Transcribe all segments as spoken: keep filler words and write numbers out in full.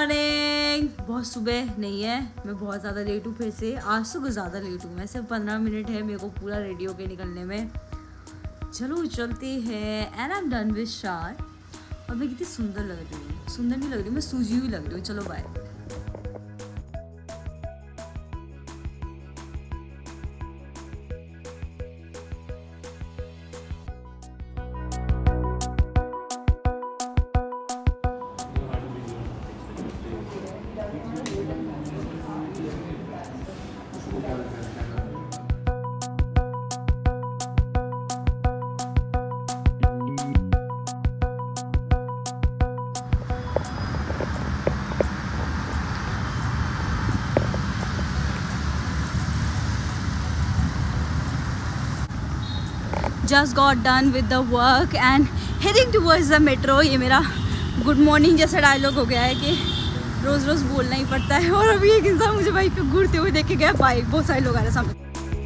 Morning. बहुत सुबह नहीं है, मैं बहुत ज़्यादा लेट हूँ। फिर से आज तो कुछ ज़्यादा लेट हूँ मैं, सिर्फ पंद्रह मिनट है मेरे को पूरा रेडी होके निकलने में। चलो चलते हैं। And I am done with शार। और मैं कितनी सुंदर लग रही हूँ, सुंदर नहीं लग रही हूँ, मैं सूजी हुई लग रही हूँ। चलो bye. Just got done with the work and heading towards the metro। ये मेरा गुड मॉर्निंग जैसा डायलॉग हो गया है कि रोज़ रोज़ बोलना ही पड़ता है। और अभी एक इंसान मुझे बाइक पे घूरते हुए देख के गया, बाइक बहुत सारे लोग आ रहे हैं सामने।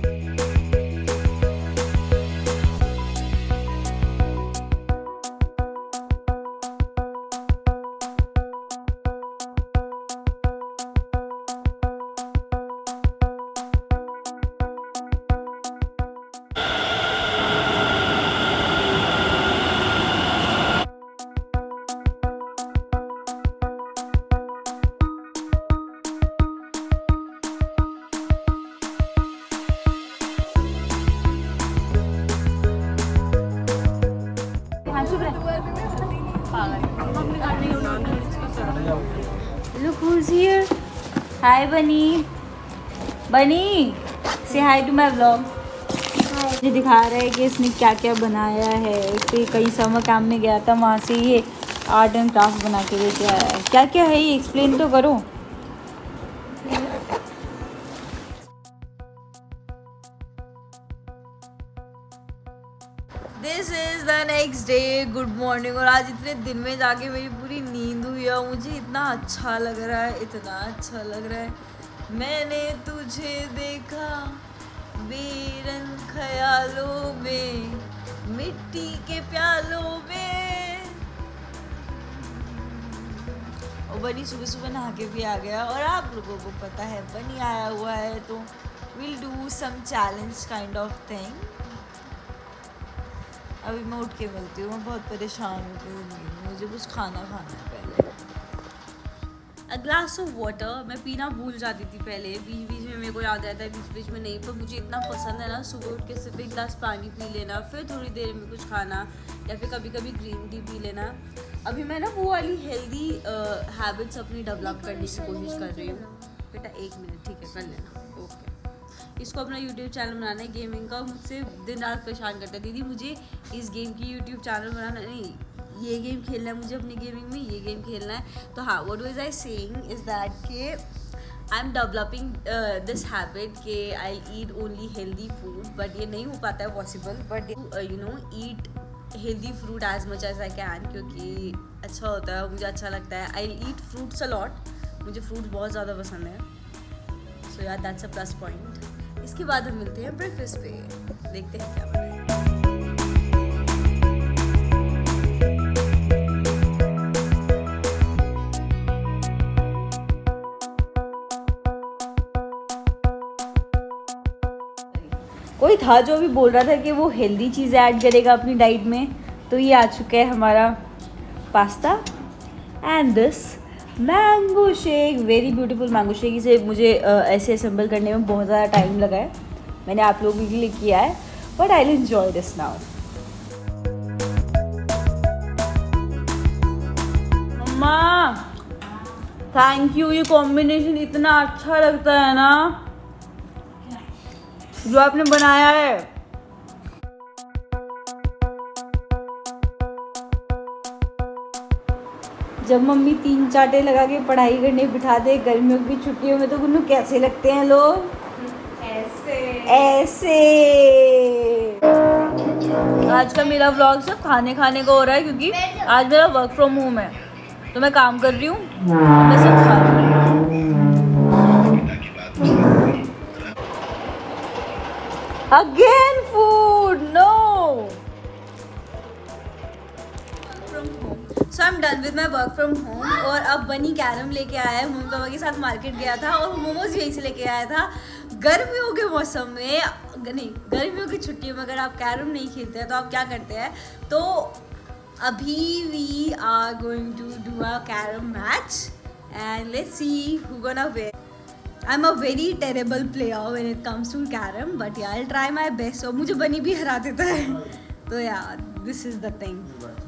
Look who's here. Hi Bunny. Bunny, say hi to my vlog. मुझे दिखा रहा है कि इसने क्या क्या बनाया है। इसके कई समर कैंप में गया था, वहाँ से ये आर्ट एंड क्राफ्ट बना के लेके आया है। क्या क्या है ये एक्सप्लेन तो करो। This is the next day, good morning. और आज इतने दिन में जाके मेरी पूरी नींद हुई है। मुझे इतना अच्छा लग रहा है, इतना अच्छा लग रहा है। मैंने तुझे देखा बेरंग ख्यालों में, मिट्टी के प्यालों में। और बनी सुबह सुबह नहा के भी आ गया। और आप लोगों को पता है बनी आया हुआ है तो will do some challenge kind of thing. अभी मैं उठ के मिलती हूँ, मैं बहुत परेशान हूँ। मुझे कुछ खाना खाना है पहले। A glass of water. मैं पीना भूल जाती थी पहले, बीच बीच में मेरे को याद रहता है, बीच बीच में नहीं। पर मुझे इतना पसंद है ना सुबह उठ के सिर्फ एक गिलास पानी पी लेना, फिर थोड़ी देर में कुछ खाना, या फिर कभी कभी ग्रीन टी पी लेना। अभी मैं ना वो वाली हेल्दी हैबिट्स अपनी डेवलप करने की कोशिश कर रही हूँ। बेटा एक मिनट, ठीक है, कर लेना। ओके, इसको अपना यूट्यूब चैनल बनाना है गेमिंग का। मुझसे दिन रात परेशान करता है, दीदी मुझे इस गेम की यूट्यूब चैनल बनाना नहीं, ये गेम खेलना है मुझे अपनी गेमिंग में, ये गेम खेलना है। तो हाँ, what was I saying is that के I am developing this habit के I eat only healthy food. But ये नहीं हो पाता है possible, but you know eat healthy fruit as much as I can, क्योंकि अच्छा होता है, मुझे अच्छा लगता है। I eat fruits a lot, मुझे फ्रूट बहुत ज़्यादा पसंद है। सो यार दैट्स अ प्लस पॉइंट। इसके बाद हम मिलते हैं ब्रेकफास्ट पे, देखते हैं क्या बनाए। कोई था जो भी बोल रहा था कि वो हेल्दी चीज़ ऐड करेगा अपनी डाइट में, तो ये आ चुका है हमारा pasta and this mango shake. Very beautiful mango shake. इसे मुझे uh, ऐसे असेंबल करने में बहुत ज़्यादा टाइम लगा है, मैंने आप लोगों के लिए किया है, but I will enjoy this now. मम्मा थैंक यू, ये कॉम्बिनेशन इतना अच्छा लगता है ना जो आपने बनाया है। जब मम्मी तीन चाटे लगा के पढ़ाई करने बिठा दे गर्मियों की छुट्टियों में, तो उन्हें कैसे लगते हैं लोग? ऐसे ऐसे। आज का मेरा व्लॉग सब खाने खाने का हो रहा है, क्योंकि आज मेरा वर्क फ्रॉम होम है, तो मैं काम कर रही हूँ, मैं सब खा रही हूँ। Again food, no. From home. So I am done with my work from home. और अब बनी कैरम लेके आया है, मम्मी पापा के साथ मार्केट गया था और मोमोज यहीं से लेके आया था। गर्मियों के मौसम में, नहीं गर्मियों की छुट्टियों में अगर आप कैरम नहीं खेलते हैं तो आप क्या करते हैं, तो अभी we are going to do a carrom match and let's see who gonna win. I'm a very terrible player when it comes to carom, but yeah, I'll try my best. और मुझे बनी भी हरा देता है, तो yeah, this is the thing.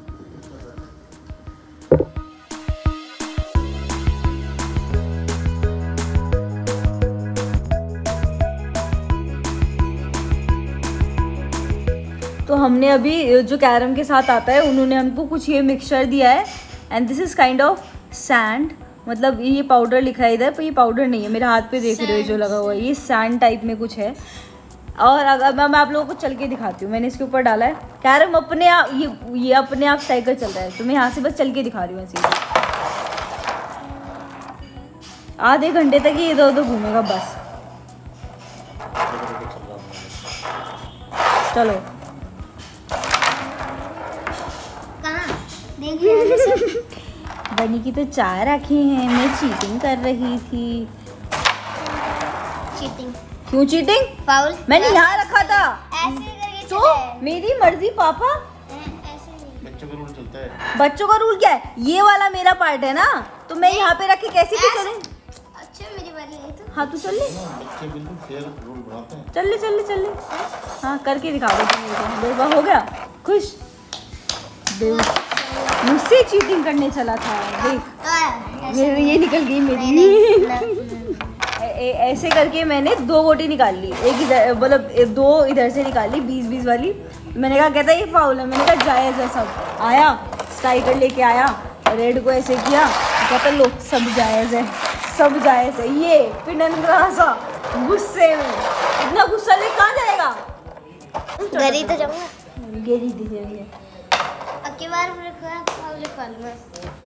तो हमने अभी जो कैरम के साथ आता है, उन्होंने हमको कुछ ये मिक्सचर दिया है and this is kind of sand. मतलब ये पाउडर लिखा है इधर, पर ये पाउडर नहीं है, मेरे हाथ पे देख रहे हो जो लगा हुआ है, ये सैंड टाइप में कुछ है। और अगर मैं आप लोगों को चल के दिखाती हूँ, मैंने इसके ऊपर डाला है कैरम अपने आप, ये ये अपने आप साइकिल चल रहा है, तो मैं यहाँ से बस चल के दिखा रही हूँ ऐसे। आधे घंटे तक ये इधर उधर घूमेगा बस। चलो बनी की तो चाय रखी है, मैं चीटिंग कर रही थी। चीटिंग क्यों चीटिंग? फाउल मैंने यहाँ रखा था ऐसे करके तो मेरी मर्जी पापा। ऐसे बच्चों का रूल चलता है। बच्चों का रूल क्या है? ये वाला मेरा पार्ट है ना, तो मैं यहाँ पे रख के कैसे भी चलूं? अच्छा मेरी बारी है तो हाँ तू चल ले, बच्चे बिल्कुल फेयर रूल बनाते हैं। चल ले चल ले चल ले। हाँ करके दिखा दो तुम मुझे। बेवफा हो गया खुश। मुझसे चीटिंग करने चला था, देख मेरी ये निकल गई मेरी। ऐसे करके मैंने दो गोटी निकाल ली, एक इधर मतलब दो इधर से निकाली बीस बीस वाली। मैंने कहा कहता ये फाउल है, मैंने कहा जायज़ है सब। आया स्ट्राइकर लेके आया, रेड को ऐसे किया, कहता लो सब जायज़ है सब जायज़ है। ये पिनन सा गुस्से में, इतना गुस्सा ले कहाँ जाएगा? गरी तो जाऊंगा, गेरी दे जाएंगे। अगली बार फाउल लिखवा लूंगा।